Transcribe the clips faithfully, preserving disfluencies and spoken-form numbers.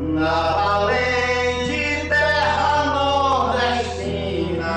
na valente terra nordestina.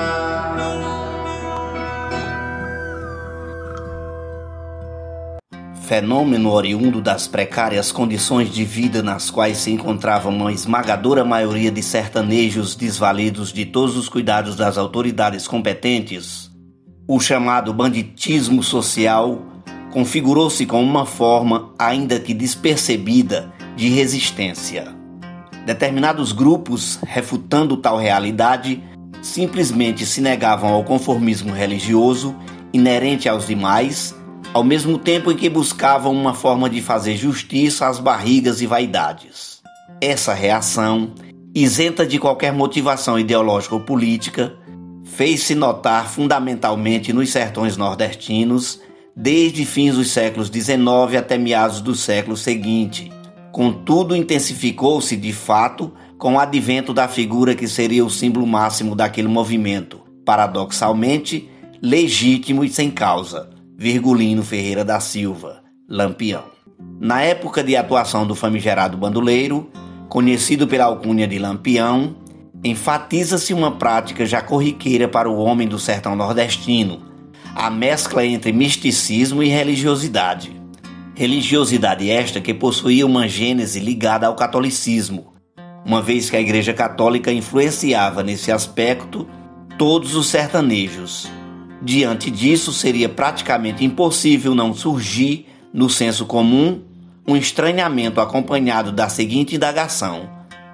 Fenômeno oriundo das precárias condições de vida nas quais se encontrava uma esmagadora maioria de sertanejos desvalidos de todos os cuidados das autoridades competentes, o chamado banditismo social configurou-se como uma forma, ainda que despercebida, de resistência. Determinados grupos, refutando tal realidade, simplesmente se negavam ao conformismo religioso inerente aos demais, ao mesmo tempo em que buscavam uma forma de fazer justiça às barrigas e vaidades. Essa reação, isenta de qualquer motivação ideológica ou política, fez-se notar fundamentalmente nos sertões nordestinos, desde fins dos séculos dezenove até meados do século seguinte. Contudo, intensificou-se de fato com o advento da figura que seria o símbolo máximo daquele movimento, paradoxalmente legítimo e sem causa, Virgulino Ferreira da Silva, Lampião. Na época de atuação do famigerado bandoleiro, conhecido pela alcunha de Lampião, enfatiza-se uma prática já corriqueira para o homem do sertão nordestino, a mescla entre misticismo e religiosidade. Religiosidade esta que possuía uma gênese ligada ao catolicismo, uma vez que a Igreja Católica influenciava nesse aspecto todos os sertanejos. Diante disso, seria praticamente impossível não surgir, no senso comum, um estranhamento acompanhado da seguinte indagação: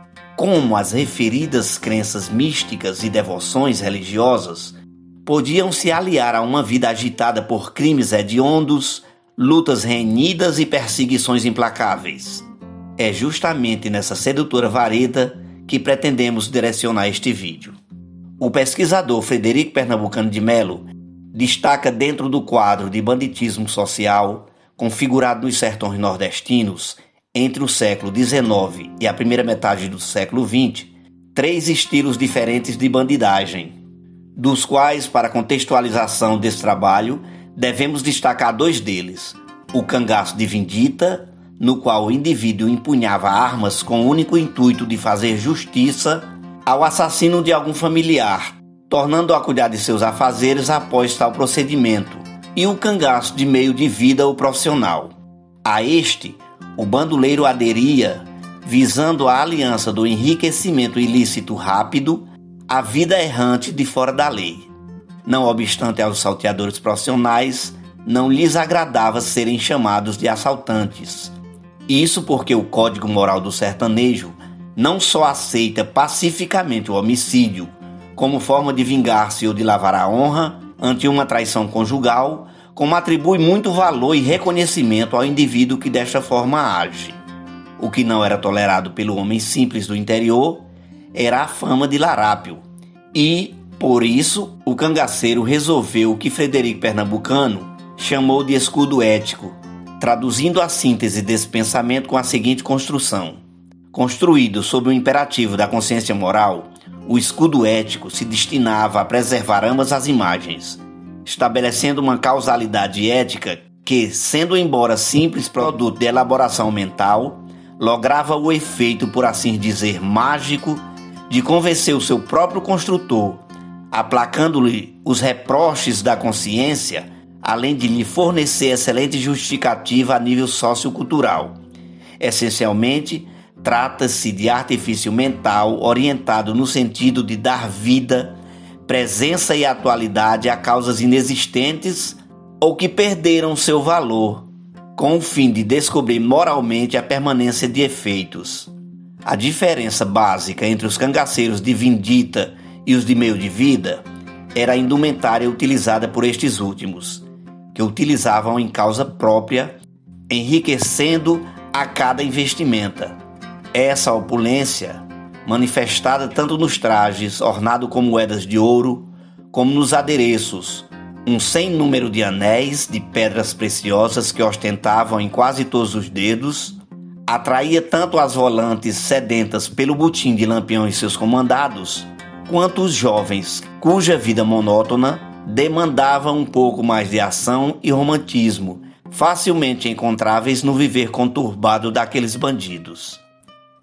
como as referidas crenças místicas e devoções religiosas podiam se aliar a uma vida agitada por crimes hediondos, lutas renhidas e perseguições implacáveis? É justamente nessa sedutora vareda que pretendemos direcionar este vídeo. O pesquisador Frederico Pernambucano de Melo destaca dentro do quadro de banditismo social configurado nos sertões nordestinos entre o século dezenove e a primeira metade do século vinte, três estilos diferentes de bandidagem, dos quais, para contextualização desse trabalho, devemos destacar dois deles: o cangaço de vindita, no qual o indivíduo empunhava armas com o único intuito de fazer justiça ao assassino de algum familiar, tornando-o a cuidar de seus afazeres após tal procedimento, e o cangaço de meio de vida ou profissional. A este, o bandoleiro aderia, visando a aliança do enriquecimento ilícito rápido à vida errante de fora da lei. Não obstante aos salteadores profissionais, não lhes agradava serem chamados de assaltantes. Isso porque o Código Moral do sertanejo não só aceita pacificamente o homicídio como forma de vingar-se ou de lavar a honra ante uma traição conjugal, como atribui muito valor e reconhecimento ao indivíduo que desta forma age. O que não era tolerado pelo homem simples do interior era a fama de larápio. E, por isso, o cangaceiro resolveu o que Frederico Pernambucano chamou de escudo ético, traduzindo a síntese desse pensamento com a seguinte construção: construído sob o imperativo da consciência moral, o escudo ético se destinava a preservar ambas as imagens, estabelecendo uma causalidade ética que, sendo embora simples produto de elaboração mental, lograva o efeito, por assim dizer, mágico, de convencer o seu próprio construtor, aplacando-lhe os reproches da consciência, além de lhe fornecer excelente justificativa a nível sociocultural. Essencialmente, trata-se de artifício mental orientado no sentido de dar vida, presença e atualidade a causas inexistentes ou que perderam seu valor, com o fim de descobrir moralmente a permanência de efeitos. A diferença básica entre os cangaceiros de vindita e os de meio de vida era a indumentária utilizada por estes últimos, que utilizavam em causa própria, enriquecendo a cada investimenta. Essa opulência, manifestada tanto nos trajes, ornados com moedas de ouro, como nos adereços, um sem número de anéis de pedras preciosas que ostentavam em quase todos os dedos, atraía tanto as volantes sedentas pelo butim de Lampião e seus comandados, quanto os jovens, cuja vida monótona demandava um pouco mais de ação e romantismo, facilmente encontráveis no viver conturbado daqueles bandidos.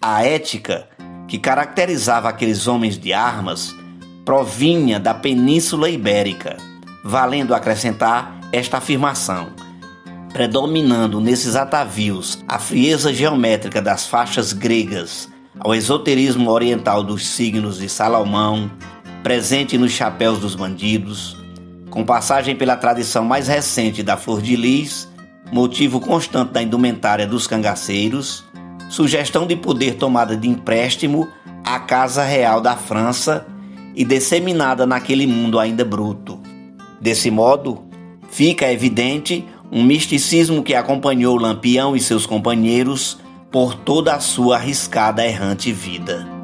A ética que caracterizava aqueles homens de armas provinha da Península Ibérica, valendo acrescentar esta afirmação: predominando nesses atavios a frieza geométrica das faixas gregas, ao esoterismo oriental dos signos de Salomão, presente nos chapéus dos bandidos, com passagem pela tradição mais recente da flor de lis, motivo constante da indumentária dos cangaceiros, sugestão de poder tomada de empréstimo à Casa Real da França e disseminada naquele mundo ainda bruto. Desse modo, fica evidente um misticismo que acompanhou Lampião e seus companheiros por toda a sua arriscada errante vida.